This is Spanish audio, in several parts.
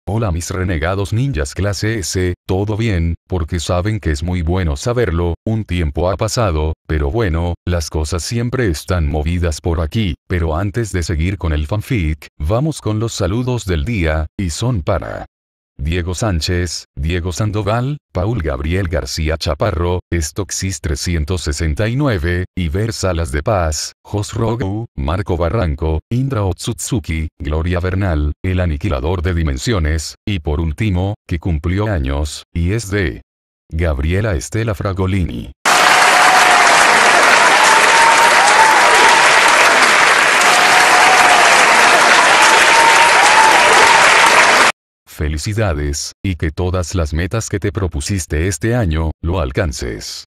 Hola mis renegados ninjas clase S, ¿todo bien? Porque saben que es muy bueno saberlo, un tiempo ha pasado, pero bueno, las cosas siempre están movidas por aquí, pero antes de seguir con el fanfic, vamos con los saludos del día, y son para Diego Sánchez, Diego Sandoval, Paul Gabriel García Chaparro, Stoxis 369, Iber Salas de Paz, Jos Rogu, Marco Barranco, Indra Otsutsuki, Gloria Bernal, el aniquilador de dimensiones, y por último, que cumplió años, y es de Gabriela Estela Fragolini. Felicidades, y que todas las metas que te propusiste este año, lo alcances.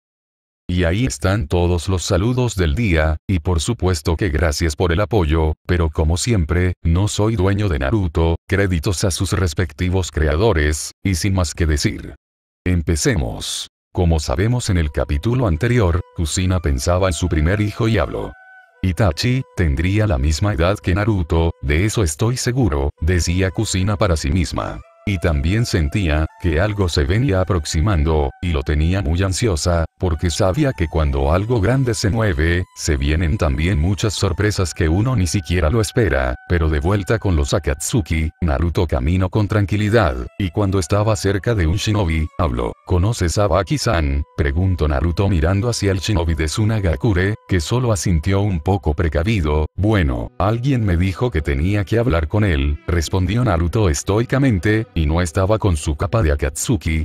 Y ahí están todos los saludos del día, y por supuesto que gracias por el apoyo, pero como siempre, no soy dueño de Naruto, créditos a sus respectivos creadores, y sin más que decir. Empecemos. Como sabemos en el capítulo anterior, Kusina pensaba en su primer hijo y habló. Itachi tendría la misma edad que Naruto, de eso estoy seguro, decía Kusina para sí misma. Y también sentía que algo se venía aproximando, y lo tenía muy ansiosa, porque sabía que cuando algo grande se mueve, se vienen también muchas sorpresas que uno ni siquiera lo espera, pero de vuelta con los Akatsuki, Naruto caminó con tranquilidad, y cuando estaba cerca de un shinobi, habló. ¿Conoces a Baki-san? Preguntó Naruto mirando hacia el shinobi de Tsunagakure, que solo asintió un poco precavido. Bueno, alguien me dijo que tenía que hablar con él, respondió Naruto estoicamente, y no estaba con su capa de Akatsuki,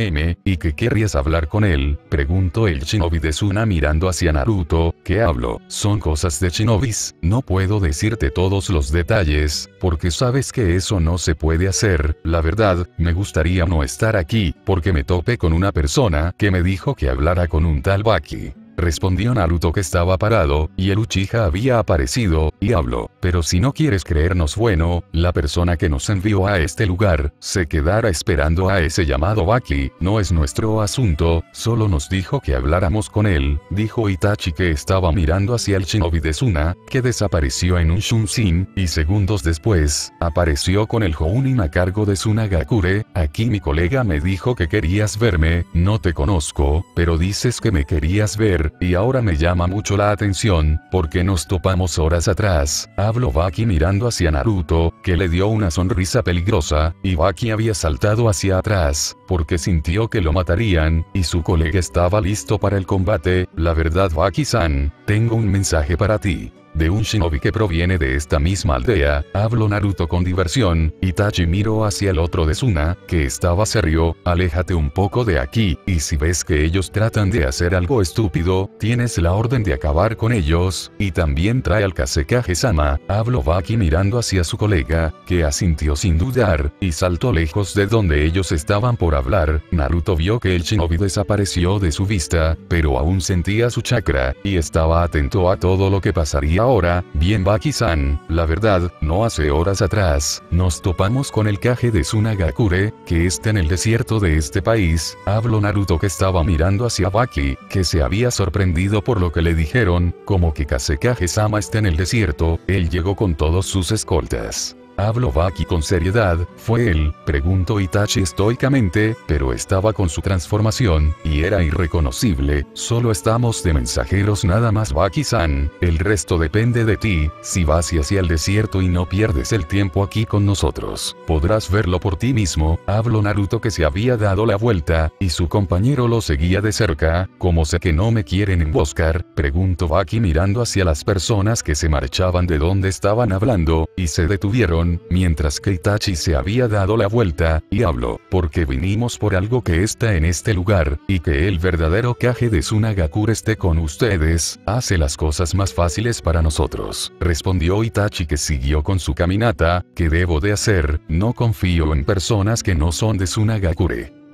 ¿y que querrías hablar con él? Preguntó el shinobi de Tsuna mirando hacia Naruto. ¿Qué hablo? Son cosas de shinobis, no puedo decirte todos los detalles, porque sabes que eso no se puede hacer, la verdad, me gustaría no estar aquí, porque me topé con una persona que me dijo que hablara con un tal Baki. Respondió Naruto que estaba parado, y el Uchiha había aparecido, y habló. Pero si no quieres creernos bueno, la persona que nos envió a este lugar, se quedará esperando a ese llamado Baki, no es nuestro asunto, solo nos dijo que habláramos con él, dijo Itachi que estaba mirando hacia el shinobi de Tsuna, que desapareció en un Shunshin, y segundos después, apareció con el Hounin a cargo de Tsunagakure. Aquí mi colega me dijo que querías verme, no te conozco, pero dices que me querías ver, y ahora me llama mucho la atención, porque nos topamos horas atrás, habló Baki mirando hacia Naruto, que le dio una sonrisa peligrosa, y Baki había saltado hacia atrás, porque sintió que lo matarían, y su colega estaba listo para el combate. La verdad Baki-san, tengo un mensaje para ti. De un shinobi que proviene de esta misma aldea, habló Naruto con diversión. Itachi miró hacia el otro de Tsuna, que estaba serio. Aléjate un poco de aquí, y si ves que ellos tratan de hacer algo estúpido, tienes la orden de acabar con ellos, y también trae al Kazekage-sama, habló Baki mirando hacia su colega, que asintió sin dudar, y saltó lejos de donde ellos estaban por hablar. Naruto vio que el shinobi desapareció de su vista, pero aún sentía su chakra, y estaba atento a todo lo que pasaría ahora. Bien Baki-san, la verdad, no hace horas atrás, nos topamos con el Kage de Tsunagakure, que está en el desierto de este país, habló Naruto que estaba mirando hacia Baki, que se había sorprendido por lo que le dijeron, como que Kazekage-sama está en el desierto, él llegó con todos sus escoltas. Habló Baki con seriedad. ¿Fue él? Preguntó Itachi estoicamente, pero estaba con su transformación, y era irreconocible. Solo estamos de mensajeros nada más Baki-san, el resto depende de ti. Si vas hacia el desierto y no pierdes el tiempo aquí con nosotros, podrás verlo por ti mismo. Habló Naruto que se había dado la vuelta, y su compañero lo seguía de cerca. ¿Cómo sé que no me quieren emboscar? Preguntó Baki mirando hacia las personas que se marchaban de donde estaban hablando, y se detuvieron, mientras que Itachi se había dado la vuelta, y habló. Porque vinimos por algo que está en este lugar, y que el verdadero Kage de Tsunagakure esté con ustedes, hace las cosas más fáciles para nosotros. Respondió Itachi que siguió con su caminata. ¿Qué debo de hacer? No confío en personas que no son de Tsunagakure.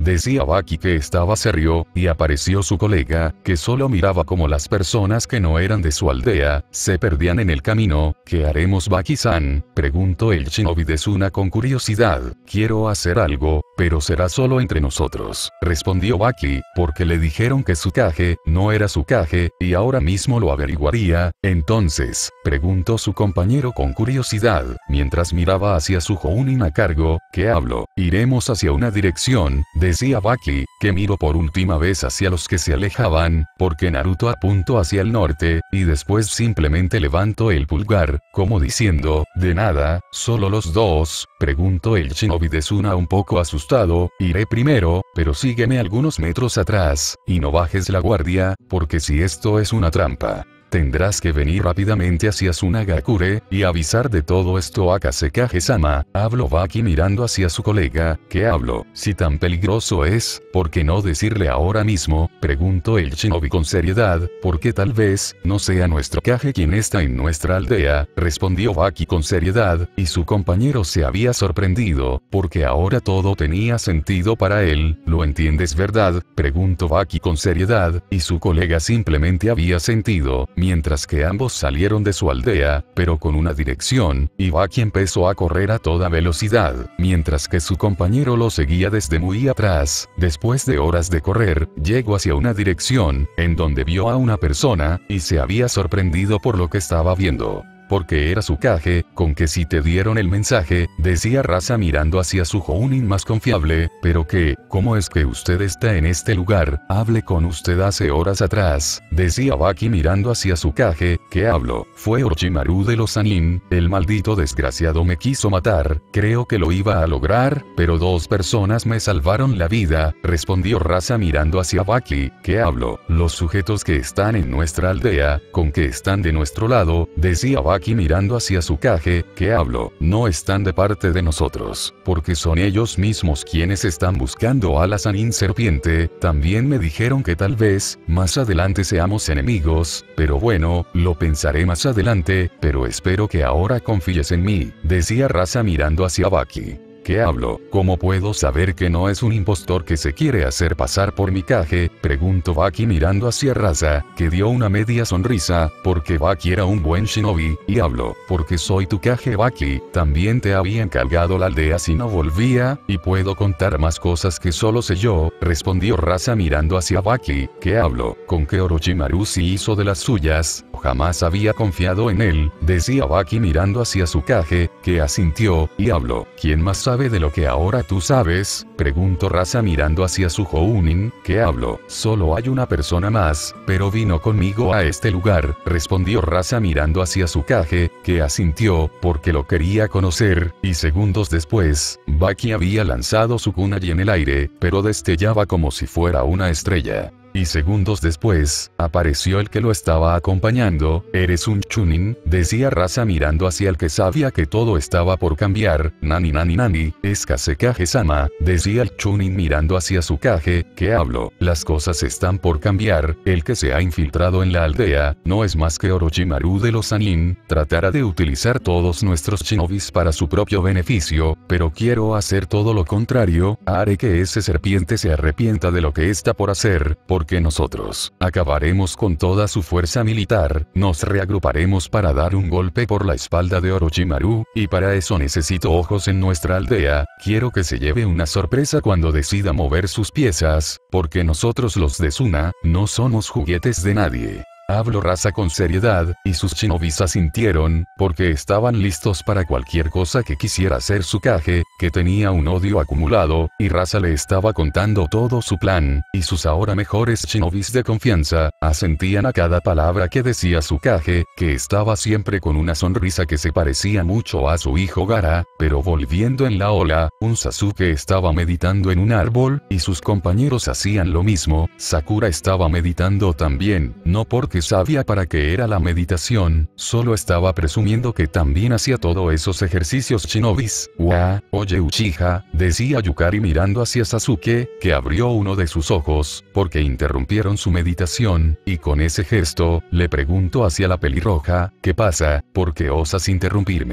decía Baki que estaba serio, y apareció su colega, que solo miraba como las personas que no eran de su aldea, se perdían en el camino. ¿Qué haremos, Baki-san?, preguntó el shinobi de Suna con curiosidad. Quiero hacer algo, pero será solo entre nosotros, respondió Baki, porque le dijeron que Tsukage no era Tsukage, y ahora mismo lo averiguaría. Entonces, preguntó su compañero con curiosidad, mientras miraba hacia su Jounin a cargo. ¿Qué hablo? Iremos hacia una dirección, decía Baki, que miró por última vez hacia los que se alejaban, porque Naruto apuntó hacia el norte, y después simplemente levantó el pulgar, como diciendo, de nada, solo los dos, preguntó el shinobi de Suna un poco asustado. Iré primero, pero sígueme algunos metros atrás, y no bajes la guardia, porque si esto es una trampa, tendrás que venir rápidamente hacia Tsunagakure, y avisar de todo esto a Kazekage-sama, habló Baki mirando hacia su colega. ¿Qué hablo? Si tan peligroso es, ¿por qué no decirle ahora mismo?, preguntó el shinobi con seriedad, porque tal vez, no sea nuestro Kage quien está en nuestra aldea, respondió Baki con seriedad, y su compañero se había sorprendido, porque ahora todo tenía sentido para él. ¿Lo entiendes, verdad?, preguntó Baki con seriedad, y su colega simplemente había sentido, mientras que ambos salieron de su aldea, pero con una dirección, y Baki empezó a correr a toda velocidad, mientras que su compañero lo seguía desde muy atrás. Después de horas de correr, llegó hacia una dirección, en donde vio a una persona, y se había sorprendido por lo que estaba viendo. Porque era Tsukage, con que si te dieron el mensaje, decía Rasa mirando hacia su Jounin más confiable, pero que, ¿cómo es que usted está en este lugar? Hablé con usted hace horas atrás, decía Baki mirando hacia Tsukage. ¿Qué hablo? Fue Orochimaru de los Sannin, el maldito desgraciado me quiso matar, creo que lo iba a lograr, pero dos personas me salvaron la vida, respondió Rasa mirando hacia Baki. ¿Qué hablo? Los sujetos que están en nuestra aldea, con que están de nuestro lado, decía Baki mirando hacia Tsukage. ¿Qué hablo? No están de parte de nosotros, porque son ellos mismos quienes están buscando a la Sannin serpiente. También me dijeron que tal vez, más adelante seamos enemigos, pero bueno, lo pensaré más adelante, pero espero que ahora confíes en mí, decía Rasa mirando hacia Baki. ¿Qué hablo? ¿Cómo puedo saber que no es un impostor que se quiere hacer pasar por mi Kage?, preguntó Baki mirando hacia Rasa, que dio una media sonrisa, porque Baki era un buen shinobi, y hablo, porque soy tu Kage Baki, también te había encargado la aldea si no volvía, y puedo contar más cosas que solo sé yo, respondió Rasa mirando hacia Baki. ¿Qué hablo? Con que Orochimaru sí hizo de las suyas, jamás había confiado en él, decía Baki mirando hacia su Kage, que asintió, y habló. ¿Quién más sabe de lo que ahora tú sabes?, preguntó Rasa mirando hacia su Jounin. ¿Qué hablo? Solo hay una persona más, pero vino conmigo a este lugar, respondió Rasa mirando hacia su Kage, que asintió, porque lo quería conocer, y segundos después, Baki había lanzado su kunai en el aire, pero destellaba como si fuera una estrella. Y segundos después, apareció el que lo estaba acompañando. Eres un Chunin, decía Rasa mirando hacia el que sabía que todo estaba por cambiar. Nani nani nani, es Kazekage-sama, decía el Chunin mirando hacia su Kage. ¿Qué hablo? Las cosas están por cambiar, el que se ha infiltrado en la aldea, no es más que Orochimaru de los Sannin, tratará de utilizar todos nuestros shinobis para su propio beneficio, pero quiero hacer todo lo contrario, haré que ese serpiente se arrepienta de lo que está por hacer, porque nosotros acabaremos con toda su fuerza militar, nos reagruparemos para dar un golpe por la espalda de Orochimaru, y para eso necesito ojos en nuestra aldea, quiero que se lleve una sorpresa cuando decida mover sus piezas, porque nosotros los de Suna, no somos juguetes de nadie. Habló Rasa con seriedad, y sus shinobis asintieron, porque estaban listos para cualquier cosa que quisiera hacer Tsukage, que tenía un odio acumulado, y Rasa le estaba contando todo su plan, y sus ahora mejores shinobis de confianza, asentían a cada palabra que decía Tsukage, que estaba siempre con una sonrisa que se parecía mucho a su hijo Gaara, pero volviendo en la ola, un Sasuke estaba meditando en un árbol, y sus compañeros hacían lo mismo. Sakura estaba meditando también, no porque sabía para qué era la meditación, solo estaba presumiendo que también hacía todos esos ejercicios shinobis. Oye Uchiha, decía Yukari mirando hacia Sasuke, que abrió uno de sus ojos, porque interrumpieron su meditación, y con ese gesto, le preguntó hacia la pelirroja, ¿qué pasa? ¿Por qué osas interrumpirme?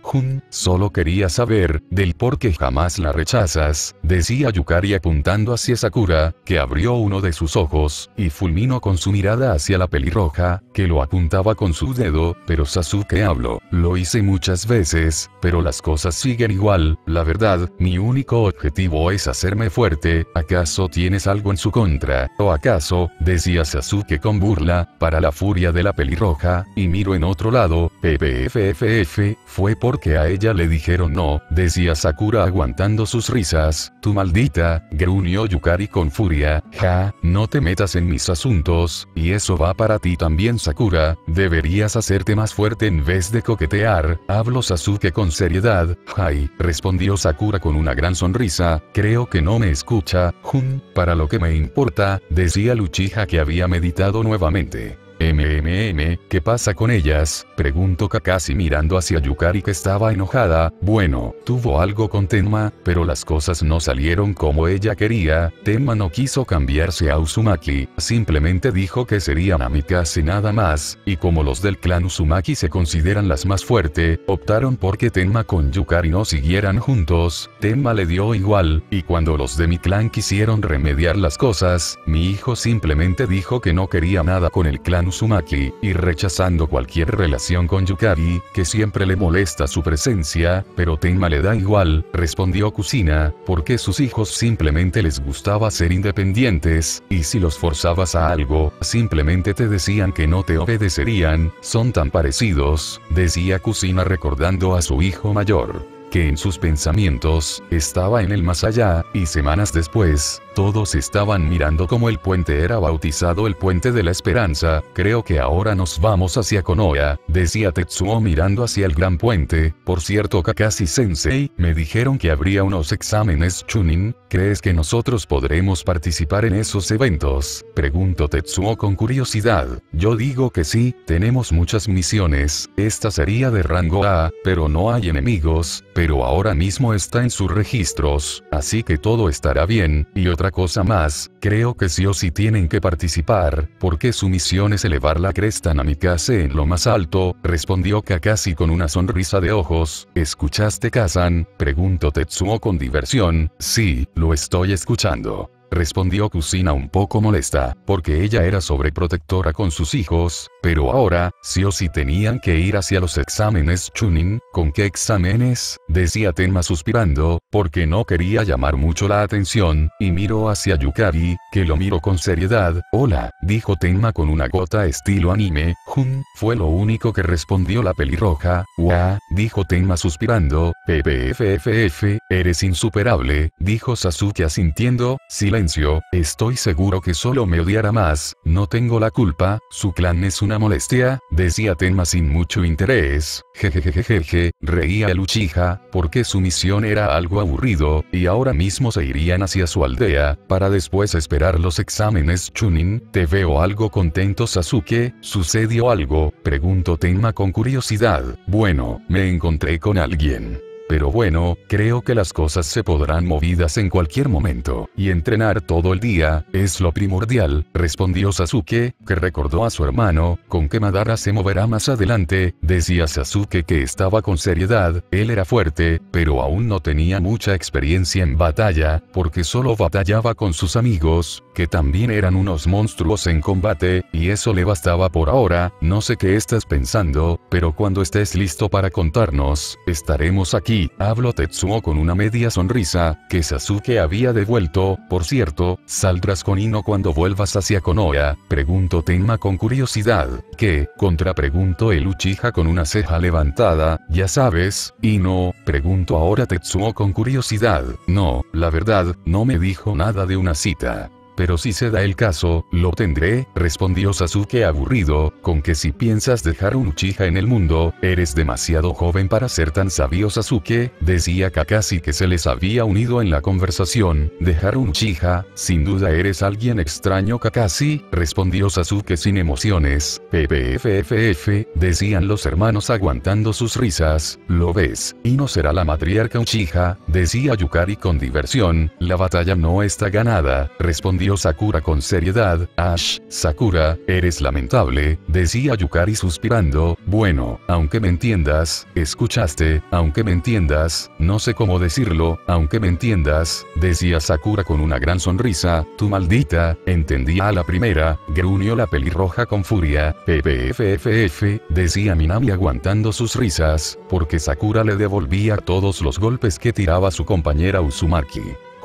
Solo quería saber, del por qué jamás la rechazas, decía Yukari apuntando hacia Sakura, que abrió uno de sus ojos, y fulminó con su mirada hacia la pelirroja, que lo apuntaba con su dedo, pero Sasuke habló, lo hice muchas veces, pero las cosas siguen igual, la verdad, mi único objetivo es hacerme fuerte, ¿acaso tienes algo en su contra? ¿O acaso, decía Sasuke con burla, para la furia de la pelirroja, y miro en otro lado, PPFFF, fue porque a ella le dijeron no, decía Sakura aguantando sus risas, tu maldita, gruñó Yukari con furia, ja, no te metas en mis asuntos, y eso va para ti también Sakura, deberías hacerte más fuerte en vez de coquetear, habló Sasuke con seriedad, Jai, respondió Sakura con una gran sonrisa, creo que no me escucha, para lo que me importa, decía Uchiha que había meditado nuevamente. ¿Qué pasa con ellas? Preguntó Kakashi mirando hacia Yukari que estaba enojada, bueno, tuvo algo con Tenma, pero las cosas no salieron como ella quería, Tenma no quiso cambiarse a Uzumaki, simplemente dijo que sería Namikaze nada más, y como los del clan Uzumaki se consideran las más fuertes, optaron porque Tenma con Yukari no siguieran juntos, Tenma le dio igual, y cuando los de mi clan quisieron remediar las cosas, mi hijo simplemente dijo que no quería nada con el clan Uzumaki, y rechazando cualquier relación con Yukari, que siempre le molesta su presencia, pero Tenma le da igual, respondió Kusina, porque sus hijos simplemente les gustaba ser independientes, y si los forzabas a algo, simplemente te decían que no te obedecerían, son tan parecidos, decía Kusina recordando a su hijo mayor, que en sus pensamientos, estaba en el más allá, y semanas después, todos estaban mirando como el puente era bautizado el Puente de la Esperanza, creo que ahora nos vamos hacia Konoha, decía Tetsuo mirando hacia el gran puente, por cierto Kakashi-sensei, me dijeron que habría unos exámenes Chunin, ¿crees que nosotros podremos participar en esos eventos? Preguntó Tetsuo con curiosidad, yo digo que sí, tenemos muchas misiones, esta sería de rango A, pero no hay enemigos, pero ahora mismo está en sus registros, así que todo estará bien, y otra cosa más, creo que sí o sí tienen que participar, porque su misión es elevar la cresta Namikaze en lo más alto, respondió Kakashi con una sonrisa de ojos, ¿escuchaste Kazan? Preguntó Tetsuo con diversión, sí, lo estoy escuchando. Respondió Kusina un poco molesta, porque ella era sobreprotectora con sus hijos, pero ahora, sí o sí tenían que ir hacia los exámenes Chunin, ¿con qué exámenes? Decía Tenma suspirando, porque no quería llamar mucho la atención, y miró hacia Yukari, que lo miró con seriedad, hola, dijo Tenma con una gota estilo anime, fue lo único que respondió la pelirroja, dijo Tenma suspirando, PPFFF, eres insuperable, dijo Sasuke asintiendo, silencio, estoy seguro que solo me odiará más, no tengo la culpa, su clan es una molestia, decía Tenma sin mucho interés, jejejejeje, reía el Uchiha, porque su misión era algo aburrido, y ahora mismo se irían hacia su aldea, para después esperar los exámenes Chunin, te veo algo contento Sasuke, ¿sucedió algo? Preguntó Tenma con curiosidad, bueno, me encontré con alguien. Pero bueno, creo que las cosas se podrán movidas en cualquier momento, y entrenar todo el día, es lo primordial, respondió Sasuke, que recordó a su hermano, con que Madara se moverá más adelante, decía Sasuke que estaba con seriedad, él era fuerte, pero aún no tenía mucha experiencia en batalla, porque solo batallaba con sus amigos, que también eran unos monstruos en combate, y eso le bastaba por ahora, no sé qué estás pensando, pero cuando estés listo para contarnos, estaremos aquí. Habló Tetsuo con una media sonrisa, que Sasuke había devuelto, por cierto, ¿saldrás con Ino cuando vuelvas hacia Konoha? Preguntó Tenma con curiosidad, ¿qué? Contrapreguntó el Uchiha con una ceja levantada, ya sabes, Ino, preguntó ahora Tetsuo con curiosidad, no, la verdad, no me dijo nada de una cita. Pero si se da el caso, lo tendré, respondió Sasuke aburrido, con que si piensas dejar un Uchiha en el mundo, eres demasiado joven para ser tan sabio Sasuke, decía Kakashi que se les había unido en la conversación, dejar un Uchiha, sin duda eres alguien extraño Kakashi, respondió Sasuke sin emociones, PPFFF, decían los hermanos aguantando sus risas, lo ves, y no será la matriarca Uchiha, decía Yukari con diversión, la batalla no está ganada, respondió respondió Sakura con seriedad. Ash, Sakura, eres lamentable, decía Yukari suspirando. Bueno, aunque me entiendas, escuchaste, aunque me entiendas, no sé cómo decirlo, aunque me entiendas, decía Sakura con una gran sonrisa. Tu maldita, entendía a la primera, gruñó la pelirroja con furia. PPFFF, decía Minami aguantando sus risas, porque Sakura le devolvía todos los golpes que tiraba su compañera Uzumaki.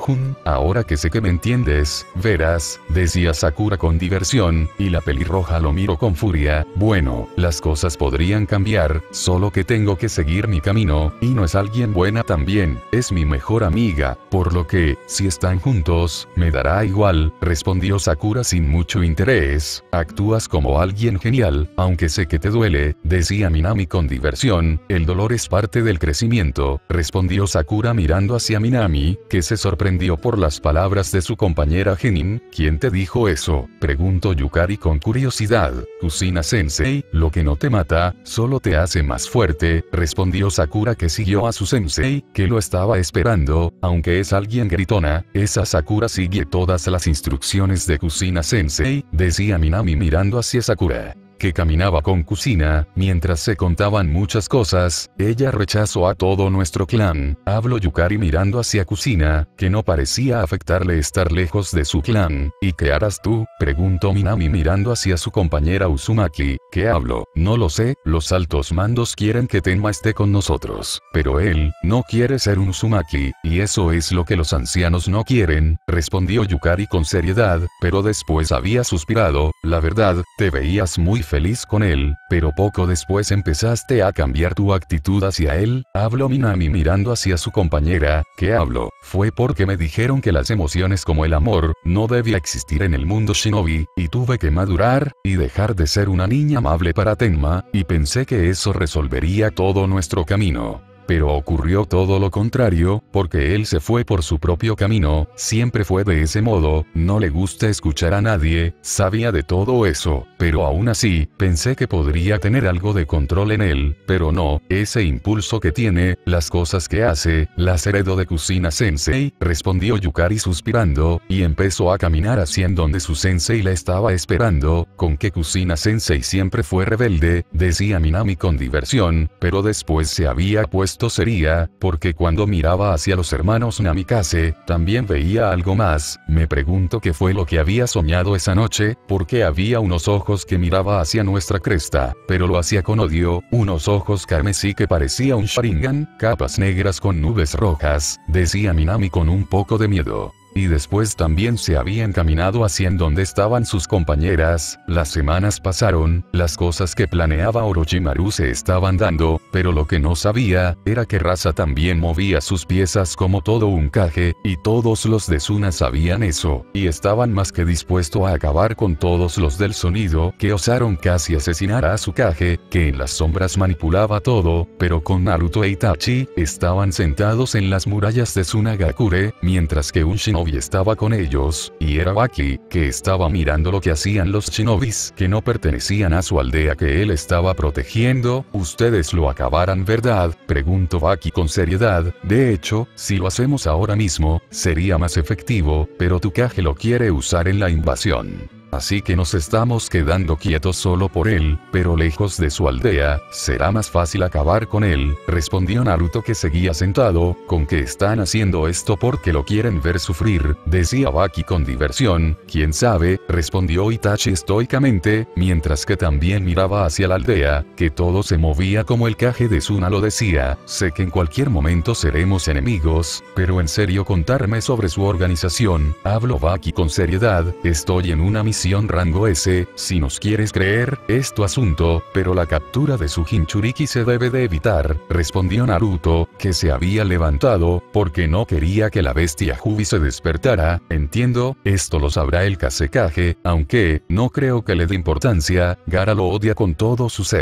Ahora que sé que me entiendes, verás, decía Sakura con diversión, y la pelirroja lo miró con furia. Bueno, las cosas podrían cambiar, solo que tengo que seguir mi camino, y no es alguien buena también, es mi mejor amiga, por lo que, si están juntos, me dará igual, respondió Sakura sin mucho interés. Actúas como alguien genial, aunque sé que te duele, decía Minami con diversión. El dolor es parte del crecimiento, respondió Sakura mirando hacia Minami, que se sorprendió por las palabras de su compañera Genin. ¿Quién te dijo eso?, preguntó Yukari con curiosidad. Kusina Sensei, lo que no te mata, solo te hace más fuerte, respondió Sakura, que siguió a su sensei, que lo estaba esperando. Aunque es alguien gritona, esa Sakura sigue todas las instrucciones de Kusina Sensei, decía Minami mirando hacia Sakura, que caminaba con Kusina, mientras se contaban muchas cosas. Ella rechazó a todo nuestro clan, habló Yukari mirando hacia Kusina, que no parecía afectarle estar lejos de su clan. ¿Y qué harás tú?, preguntó Minami mirando hacia su compañera Uzumaki. ¿Qué hablo? No lo sé, los altos mandos quieren que Tenma esté con nosotros, pero él no quiere ser un Uzumaki, y eso es lo que los ancianos no quieren, respondió Yukari con seriedad, pero después había suspirado. La verdad, te veías muy feliz con él, pero poco después empezaste a cambiar tu actitud hacia él, habló Minami mirando hacia su compañera. ¿Qué hablo? Fue porque me dijeron que las emociones como el amor, no debía existir en el mundo shinobi, y tuve que madurar, y dejar de ser una niña amable para Tenma, y pensé que eso resolvería todo nuestro camino. Pero ocurrió todo lo contrario, porque él se fue por su propio camino, siempre fue de ese modo, no le gusta escuchar a nadie, sabía de todo eso, pero aún así, pensé que podría tener algo de control en él, pero no, ese impulso que tiene, las cosas que hace, las heredó de Kusina Sensei, respondió Yukari suspirando, y empezó a caminar hacia en donde su sensei la estaba esperando. Con que Kusina Sensei siempre fue rebelde, decía Minami con diversión, pero después se había puesto sería, porque cuando miraba hacia los hermanos Namikaze, también veía algo más. Me pregunto qué fue lo que había soñado esa noche, porque había unos ojos que miraba hacia nuestra cresta, pero lo hacía con odio, unos ojos carmesí que parecía un Sharingan, capas negras con nubes rojas, decía Minami con un poco de miedo. Y después también se habían caminado hacia en donde estaban sus compañeras. Las semanas pasaron, las cosas que planeaba Orochimaru se estaban dando, pero lo que no sabía, era que Rasa también movía sus piezas como todo un Kage, y todos los de Suna sabían eso, y estaban más que dispuestos a acabar con todos los del sonido, que osaron casi asesinar a Tsukage, que en las sombras manipulaba todo, pero con Naruto e Itachi, estaban sentados en las murallas de Tsunagakure, mientras que un shinobi estaba con ellos, y era Baki, que estaba mirando lo que hacían los shinobis que no pertenecían a su aldea que él estaba protegiendo. ¿Ustedes lo acabarán, verdad?, preguntó Baki con seriedad. De hecho, si lo hacemos ahora mismo, sería más efectivo, pero Tsukage lo quiere usar en la invasión. Así que nos estamos quedando quietos solo por él, pero lejos de su aldea, será más fácil acabar con él, respondió Naruto, que seguía sentado. ¿Con qué están haciendo esto porque lo quieren ver sufrir?, decía Baki con diversión. ¿Quién sabe?, respondió Itachi estoicamente, mientras que también miraba hacia la aldea, que todo se movía como el Kage de Suna lo decía. Sé que en cualquier momento seremos enemigos, pero en serio contarme sobre su organización, habló Baki con seriedad. Estoy en una misión rango S, si nos quieres creer, es tu asunto, pero la captura de su Jinchuriki se debe de evitar, respondió Naruto, que se había levantado, porque no quería que la bestia Jubi se despertara. Entiendo, esto lo sabrá el Kazekage, aunque, no creo que le dé importancia, Gaara lo odia con todo su ser.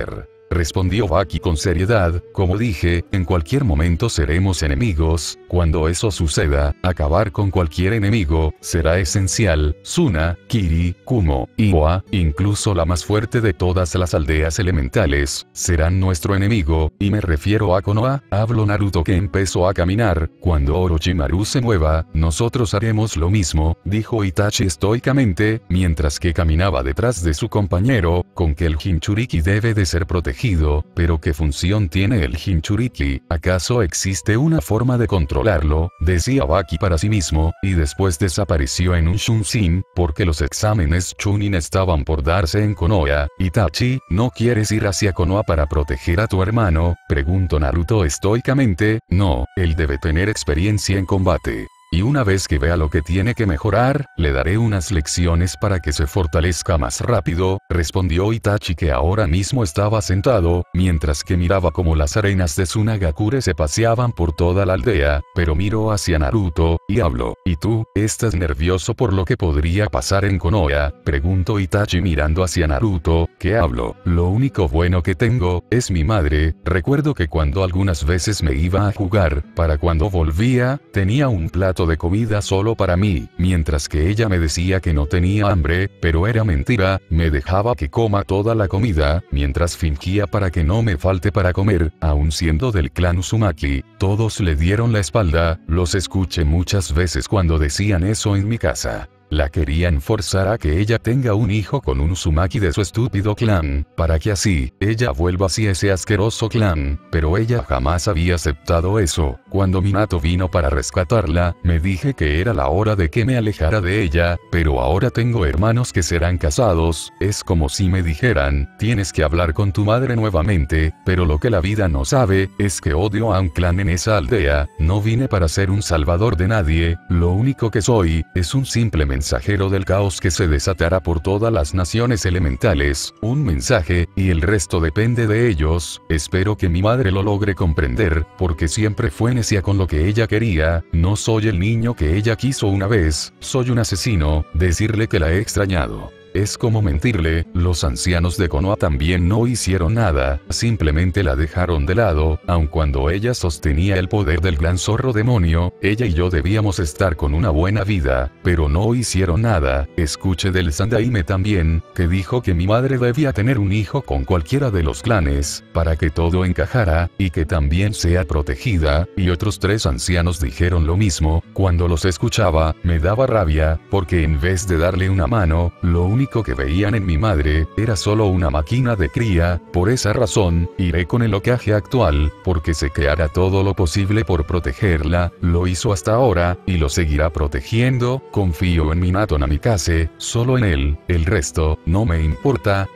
respondió Baki con seriedad, como dije, en cualquier momento seremos enemigos, cuando eso suceda, acabar con cualquier enemigo, será esencial, Suna, Kiri, Kumo, Iwa, incluso la más fuerte de todas las aldeas elementales, serán nuestro enemigo, y me refiero a Konoha, habló Naruto que empezó a caminar, cuando Orochimaru se mueva, nosotros haremos lo mismo, dijo Itachi estoicamente, mientras que caminaba detrás de su compañero, con que el Jinchuriki debe de ser protegido, pero ¿qué función tiene el Jinchuriki? ¿Acaso existe una forma de controlarlo? Decía Baki para sí mismo, y después desapareció en un Shunshin, porque los exámenes Chunin estaban por darse en Konoha. Itachi, ¿no quieres ir hacia Konoha para proteger a tu hermano? Preguntó Naruto estoicamente, no, él debe tener experiencia en combate. Y una vez que vea lo que tiene que mejorar, le daré unas lecciones para que se fortalezca más rápido, respondió Itachi que ahora mismo estaba sentado, mientras que miraba como las arenas de Tsunagakure se paseaban por toda la aldea, pero miró hacia Naruto, y habló, ¿y tú, estás nervioso por lo que podría pasar en Konoha? Preguntó Itachi mirando hacia Naruto, ¿qué hablo? Lo único bueno que tengo, es mi madre, recuerdo que cuando algunas veces me iba a jugar, para cuando volvía, tenía un plato de comida solo para mí, mientras que ella me decía que no tenía hambre, pero era mentira, me dejaba que coma toda la comida, mientras fingía para que no me falte para comer, aun siendo del clan Uzumaki, todos le dieron la espalda, los escuché muchas veces cuando decían eso en mi casa. La querían forzar a que ella tenga un hijo con un Uzumaki de su estúpido clan, para que así, ella vuelva hacia ese asqueroso clan, pero ella jamás había aceptado eso. Cuando Minato vino para rescatarla, me dije que era la hora de que me alejara de ella, pero ahora tengo hermanos que serán casados, es como si me dijeran, tienes que hablar con tu madre nuevamente, pero lo que la vida no sabe, es que odio a un clan en esa aldea, no vine para ser un salvador de nadie, lo único que soy, es un simple mensajero del caos que se desatará por todas las naciones elementales, un mensaje, y el resto depende de ellos, espero que mi madre lo logre comprender, porque siempre fue necia con lo que ella quería, no soy el niño que ella quiso una vez, soy un asesino, decirle que la he extrañado. Es como mentirle, los ancianos de Konoha también no hicieron nada, simplemente la dejaron de lado, aun cuando ella sostenía el poder del gran zorro demonio, ella y yo debíamos estar con una buena vida, pero no hicieron nada. Escuché del Sandaime también, que dijo que mi madre debía tener un hijo con cualquiera de los clanes, para que todo encajara, y que también sea protegida, y otros 3 ancianos dijeron lo mismo. Cuando los escuchaba, me daba rabia, porque en vez de darle una mano, lo único que veían en mi madre, era solo una máquina de cría, por esa razón, iré con el Hokage actual, porque sé que hará todo lo posible por protegerla, lo hizo hasta ahora, y lo seguirá protegiendo, confío en Minato Namikaze, solo en él, el resto, no me importa,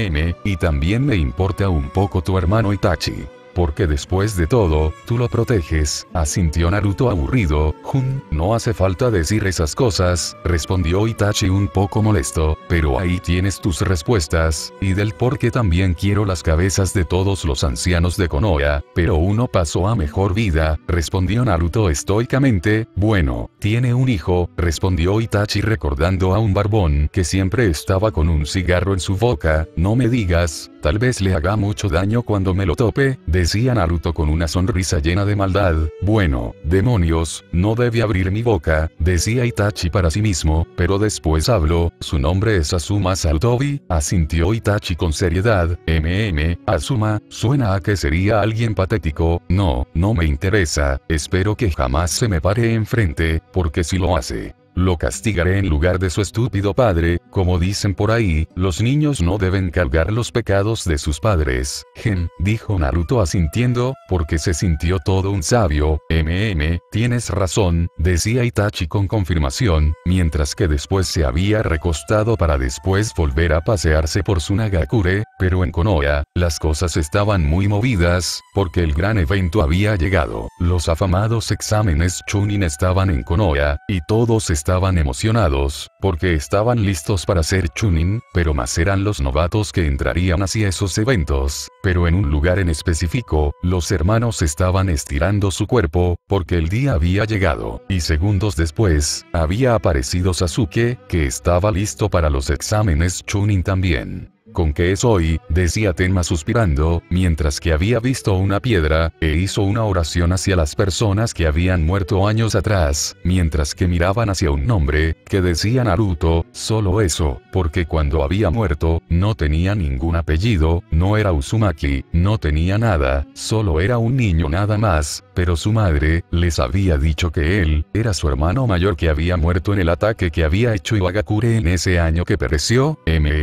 y también me importa un poco tu hermano Itachi. Porque después de todo, tú lo proteges, asintió Naruto aburrido. No hace falta decir esas cosas, respondió Itachi un poco molesto, pero ahí tienes tus respuestas, y del por qué también quiero las cabezas de todos los ancianos de Konoha, pero uno pasó a mejor vida, respondió Naruto estoicamente. Bueno, tiene un hijo, respondió Itachi recordando a un barbón que siempre estaba con un cigarro en su boca, no me digas, tal vez le haga mucho daño cuando me lo tope, decía Naruto con una sonrisa llena de maldad. Bueno, demonios, no debe abrir mi boca, decía Itachi para sí mismo, pero después habló, su nombre es Azuma Sarutobi, asintió Itachi con seriedad. Azuma, suena a que sería alguien patético, no me interesa, espero que jamás se me pare enfrente, porque si lo hace, lo castigaré en lugar de su estúpido padre, como dicen por ahí, los niños no deben cargar los pecados de sus padres. Dijo Naruto asintiendo, porque se sintió todo un sabio. Tienes razón, decía Itachi con confirmación, mientras que después se había recostado para después volver a pasearse por Tsunagakure, pero en Konoha, las cosas estaban muy movidas, porque el gran evento había llegado. Los afamados exámenes Chunin estaban en Konoha, y todos estaban emocionados, porque estaban listos para ser Chunin, pero más eran los novatos que entrarían hacia esos eventos, pero en un lugar en específico, los hermanos estaban estirando su cuerpo, porque el día había llegado, y segundos después, había aparecido Sasuke, que estaba listo para los exámenes Chunin también. ¿con qué soy?, decía Tenma suspirando, mientras que había visto una piedra, e hizo una oración hacia las personas que habían muerto años atrás, mientras que miraban hacia un nombre, que decía Naruto, solo eso, porque cuando había muerto, no tenía ningún apellido, no era Uzumaki, no tenía nada, solo era un niño nada más, pero su madre, les había dicho que él, era su hermano mayor que había muerto en el ataque que había hecho Iwagakure en ese año que pereció.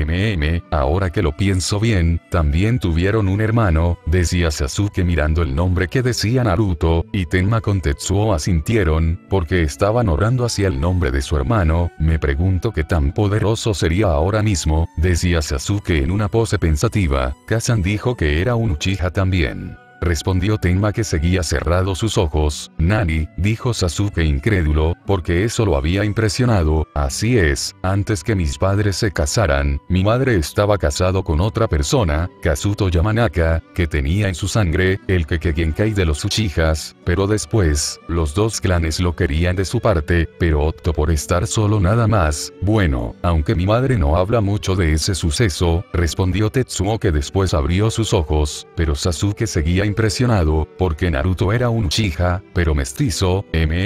Ahora que lo pienso bien, también tuvieron un hermano, decía Sasuke mirando el nombre que decía Naruto, y Tenma con Tetsuo asintieron, porque estaban orando hacia el nombre de su hermano. Me pregunto qué tan poderoso sería ahora mismo, decía Sasuke en una pose pensativa. Kazan dijo que era un Uchiha también. Respondió Tenma que seguía cerrado sus ojos. Nani, dijo Sasuke incrédulo, porque eso lo había impresionado. Así es, antes que mis padres se casaran, mi madre estaba casado con otra persona, Kazuto Yamanaka, que tenía en su sangre el Kekkei de los Uchihas, pero después, los dos clanes lo querían de su parte, pero optó por estar solo nada más. Bueno, aunque mi madre no habla mucho de ese suceso, respondió Tetsuo que después abrió sus ojos, pero Sasuke seguía impresionado, porque Naruto era un Uchiha, pero mestizo.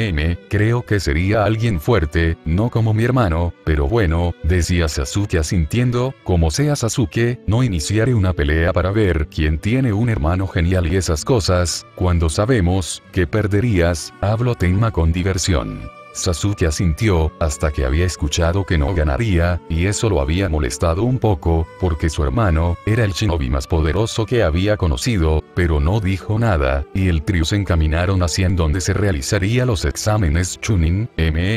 Creo que sería alguien fuerte, no como mi hermano, pero bueno, decía Sasuke asintiendo, como sea Sasuke, no iniciaré una pelea para ver quién tiene un hermano genial y esas cosas, cuando sabemos que perderías, habló Tenma con diversión. Sasuke asintió, hasta que había escuchado que no ganaría, y eso lo había molestado un poco, porque su hermano, era el shinobi más poderoso que había conocido, pero no dijo nada, y el trío se encaminaron hacia en donde se realizaría los exámenes Chunin.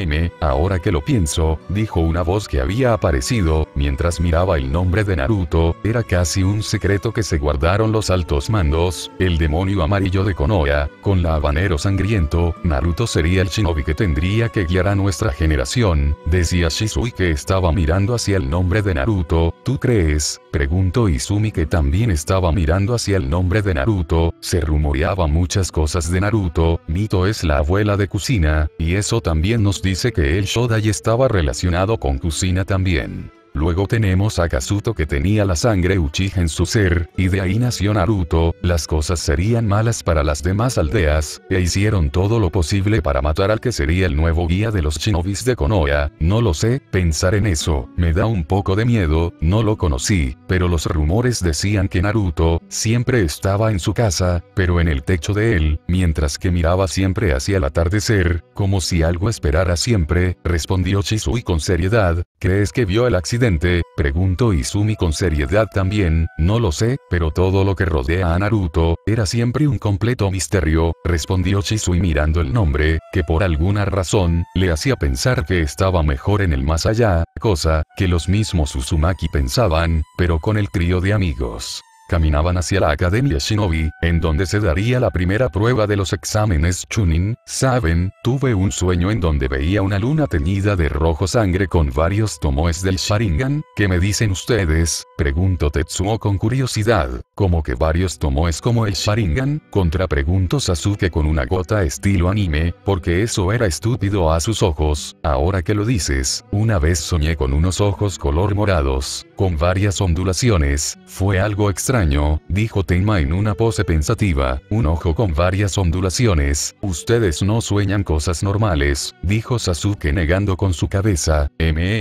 Ahora que lo pienso, dijo una voz que había aparecido, mientras miraba el nombre de Naruto, era casi un secreto que se guardaron los altos mandos, el demonio amarillo de Konoha, con la habanero sangriento, Naruto sería el shinobi que tendría que guiar a nuestra generación, decía Shisui que estaba mirando hacia el nombre de Naruto. ¿Tú crees?, preguntó Izumi que también estaba mirando hacia el nombre de Naruto. Se rumoreaba muchas cosas de Naruto. Mito es la abuela de Kusina, y eso también nos dice que el Shodai estaba relacionado con Kusina también. Luego tenemos a Kazuto que tenía la sangre Uchiha en su ser, y de ahí nació Naruto. Las cosas serían malas para las demás aldeas, e hicieron todo lo posible para matar al que sería el nuevo guía de los shinobis de Konoha. No lo sé, pensar en eso, me da un poco de miedo, no lo conocí, pero los rumores decían que Naruto, siempre estaba en su casa, pero en el techo de él, mientras que miraba siempre hacia el atardecer, como si algo esperara siempre, respondió Shisui con seriedad. ¿Crees que vio el accidente?, preguntó Izumi con seriedad también. No lo sé, pero todo lo que rodea a Naruto, era siempre un completo misterio, respondió Shisui mirando el nombre, que por alguna razón, le hacía pensar que estaba mejor en el más allá, cosa, que los mismos Uzumaki pensaban, pero con el trío de amigos. Caminaban hacia la Academia Shinobi, en donde se daría la primera prueba de los exámenes Chunin. Saben, tuve un sueño en donde veía una luna teñida de rojo sangre con varios tomoes del Sharingan. ¿Qué me dicen ustedes?, preguntó Tetsuo con curiosidad. ¿Cómo que varios tomoes como el Sharingan?, contrapreguntó Sasuke con una gota estilo anime, porque eso era estúpido a sus ojos. Ahora que lo dices, una vez soñé con unos ojos color morados, con varias ondulaciones. Fue algo extraño, dijo Tenma en una pose pensativa. Un ojo con varias ondulaciones. Ustedes no sueñan cosas normales, dijo Sasuke negando con su cabeza.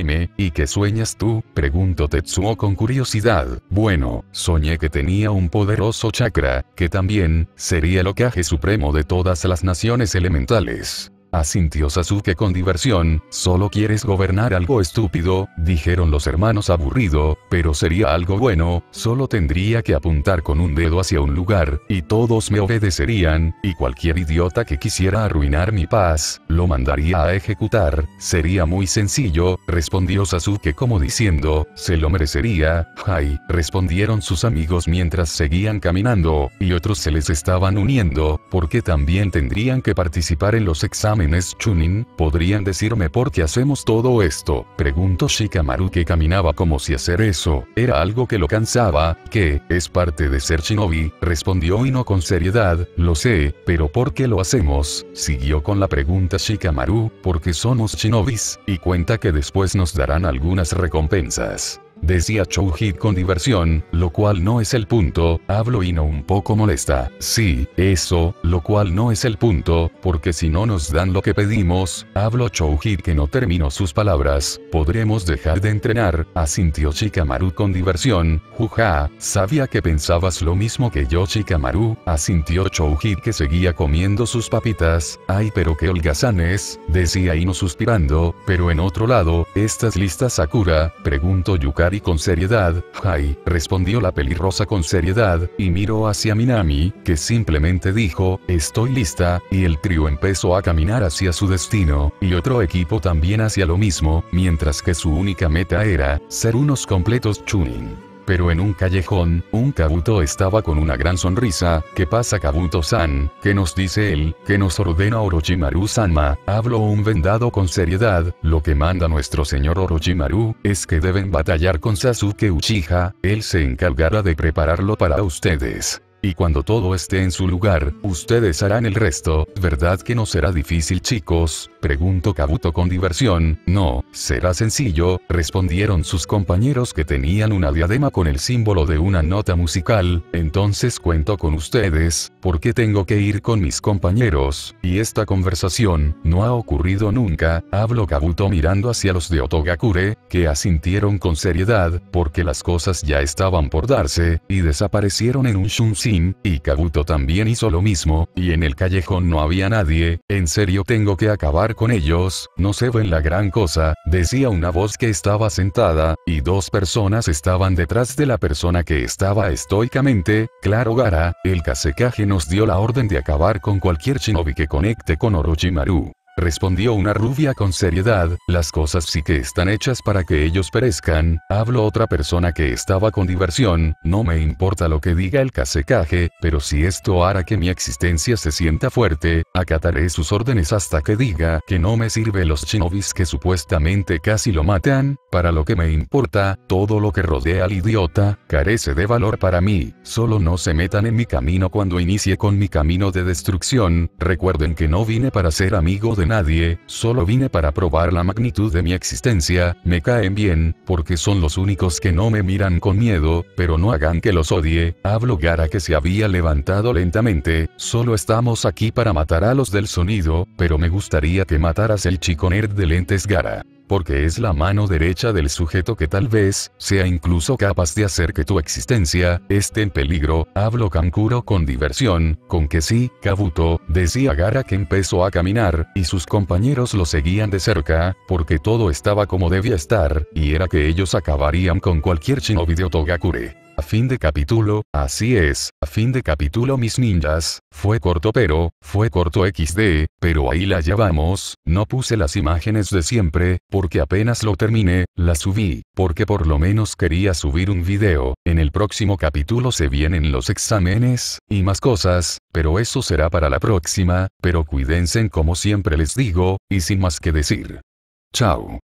¿Y qué sueñas tú?, preguntó Tetsuo con curiosidad. Bueno, soñé que tenía un poderoso chakra, que también sería el Hokage supremo de todas las naciones elementales. Asintió Sasuke con diversión. ¿Solo quieres gobernar algo estúpido?, dijeron los hermanos aburrido, pero sería algo bueno, solo tendría que apuntar con un dedo hacia un lugar, y todos me obedecerían, y cualquier idiota que quisiera arruinar mi paz, lo mandaría a ejecutar. Sería muy sencillo, respondió Sasuke como diciendo, se lo merecería. Hai, respondieron sus amigos mientras seguían caminando, y otros se les estaban uniendo, porque también tendrían que participar en los exámenes Chunin. ¿Podrían decirme por qué hacemos todo esto?, preguntó Shikamaru que caminaba como si hacer eso era algo que lo cansaba. ¿Qué? Es parte de ser shinobi, respondió Ino con seriedad. Lo sé, pero ¿por qué lo hacemos?, siguió con la pregunta Shikamaru. Porque somos shinobis, y cuenta que después nos darán algunas recompensas. decía Chouhit con diversión, lo cual no es el punto, habló Ino un poco molesta. Sí, eso, lo cual no es el punto, porque si no nos dan lo que pedimos, habló Chouhit que no terminó sus palabras, podremos dejar de entrenar, asintió Shikamaru con diversión, juja, sabía que pensabas lo mismo que yo Shikamaru, asintió Chouhit que seguía comiendo sus papitas, ay pero qué holgazanes, decía Ino suspirando, pero en otro lado, ¿estás lista Sakura? Preguntó Yukari con seriedad, Hai, respondió la pelirrosa con seriedad, y miró hacia Minami, que simplemente dijo, estoy lista, y el trío empezó a caminar hacia su destino, y otro equipo también hacia lo mismo, mientras que su única meta era, ser unos completos chunin. Pero en un callejón, un Kabuto estaba con una gran sonrisa. ¿Qué pasa Kabuto-san? ¿Qué nos dice él? ¿Qué nos ordena Orochimaru-sama? Habló un vendado con seriedad. Lo que manda nuestro señor Orochimaru, es que deben batallar con Sasuke Uchiha, él se encargará de prepararlo para ustedes. Y cuando todo esté en su lugar, ustedes harán el resto, ¿verdad que no será difícil chicos? Preguntó Kabuto con diversión. No, será sencillo, respondieron sus compañeros que tenían una diadema con el símbolo de una nota musical, entonces cuento con ustedes, porque tengo que ir con mis compañeros, y esta conversación, no ha ocurrido nunca, habló Kabuto mirando hacia los de Otogakure, que asintieron con seriedad, porque las cosas ya estaban por darse, y desaparecieron en un Shunshin, y Kabuto también hizo lo mismo, y en el callejón no había nadie, en serio tengo que acabar con ellos, no se ven la gran cosa, decía una voz que estaba sentada, y dos personas estaban detrás de la persona que estaba estoicamente, claro Gaara, el Kazekage nos dio la orden de acabar con cualquier shinobi que conecte con Orochimaru. Respondió una rubia con seriedad, las cosas sí que están hechas para que ellos perezcan, habló otra persona que estaba con diversión, no me importa lo que diga el Kazekage, pero si esto hará que mi existencia se sienta fuerte, acataré sus órdenes hasta que diga que no me sirve los shinobis que supuestamente casi lo matan, para lo que me importa, todo lo que rodea al idiota, carece de valor para mí, solo no se metan en mi camino cuando inicie con mi camino de destrucción, recuerden que no vine para ser amigo de nadie, solo vine para probar la magnitud de mi existencia, me caen bien, porque son los únicos que no me miran con miedo, pero no hagan que los odie, habló Gaara que se había levantado lentamente, solo estamos aquí para matar a los del sonido, pero me gustaría que mataras el chico nerd de lentes Gaara. Porque es la mano derecha del sujeto que tal vez, sea incluso capaz de hacer que tu existencia, esté en peligro, habló Kankuro con diversión, con que sí, Kabuto, decía Gaara que empezó a caminar, y sus compañeros lo seguían de cerca, porque todo estaba como debía estar, y era que ellos acabarían con cualquier shinobi de Otogakure. A fin de capítulo, así es, a fin de capítulo mis ninjas, fue corto XD, pero ahí la llevamos, no puse las imágenes de siempre, porque apenas lo terminé, las subí, porque por lo menos quería subir un video, en el próximo capítulo se vienen los exámenes, y más cosas, pero eso será para la próxima, pero cuídense como siempre les digo, y sin más que decir. Chao.